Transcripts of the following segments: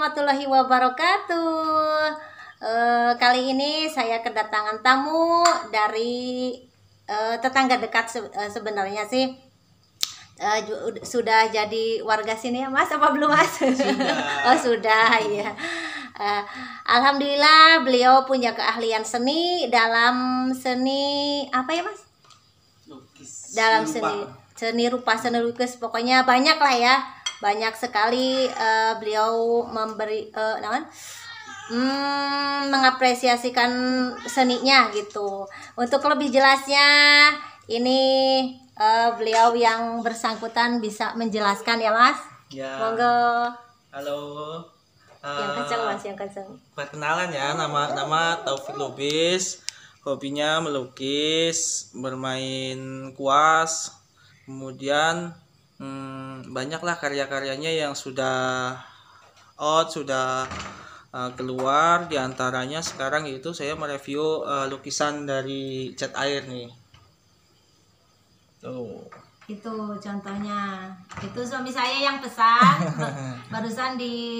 warahmatullahi wabarakatuh. Kali ini saya kedatangan tamu dari tetangga dekat sebenarnya sih. Sudah jadi warga sini ya Mas, apa belum Mas? Sudah. Oh sudah ya. Alhamdulillah beliau punya keahlian seni dalam seni apa ya Mas? Lukis. Dalam seni rupa, seni lukis, pokoknya banyak lah ya. Banyak sekali beliau memberi mengapresiasikan seninya gitu. Untuk lebih jelasnya ini beliau yang bersangkutan bisa menjelaskan ya Mas. Ya. Monggo. Halo. Yang kencang Mas, yang kencang. Perkenalan ya, nama Taufik Lubis. Hobinya melukis, bermain kuas. Kemudian banyaklah karya-karyanya yang sudah keluar. Di antaranya sekarang itu saya mereview lukisan dari cat air nih. Tuh. Itu contohnya. Itu suami saya yang pesan barusan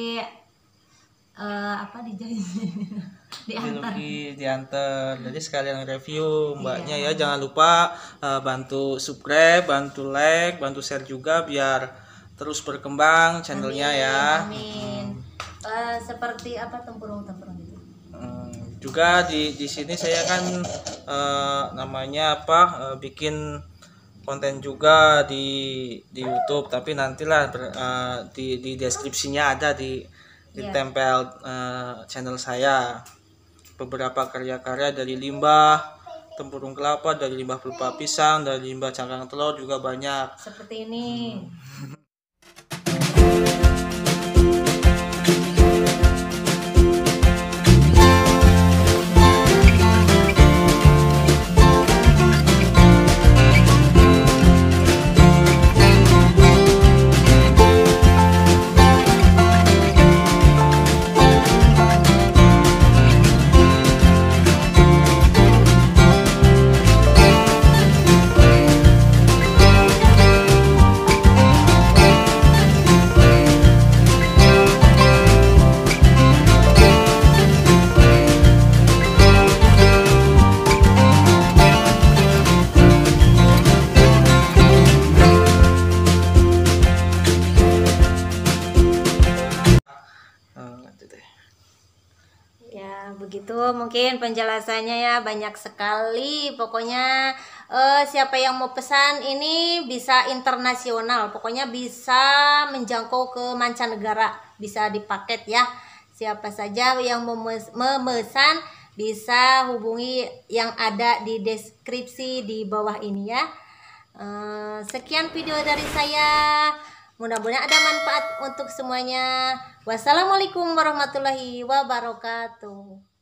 diantar. Jadi sekalian review mbaknya ya. Jangan lupa bantu subscribe, bantu like, bantu share juga biar terus berkembang channelnya ya. Amin. Seperti apa tempurung gitu. Juga di sini saya kan bikin konten juga di YouTube, tapi nantilah di deskripsinya ada ditempel channel saya beberapa karya-karya dari limbah tempurung kelapa, dari limbah pelupa pisang, dari limbah cangkang telur juga banyak seperti ini. Ya begitu mungkin penjelasannya ya, banyak sekali pokoknya. Siapa yang mau pesan ini bisa internasional, pokoknya bisa menjangkau ke mancanegara, bisa dipaket ya. Siapa saja yang memesan bisa hubungi yang ada di deskripsi di bawah ini ya. Sekian video dari saya, mudah-mudahan ada manfaat untuk semuanya. Wassalamualaikum warahmatullahi wabarakatuh.